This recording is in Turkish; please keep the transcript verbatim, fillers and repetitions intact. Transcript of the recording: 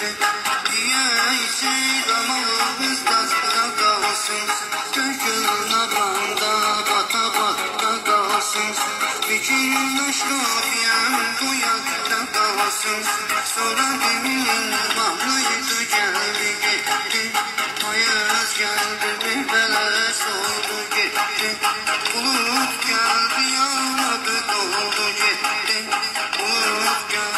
Diyeyse damalımızda da kalsın. Gönül nabanda bata bata kalsın. Bir gün aşkafiyem duyakta kalsın. Sonra demin bağlıydı geldi gitti. Hayat geldi bir bela sordu gitti. Bulut geldi yağmadı doldu gitti. Bulut geldi.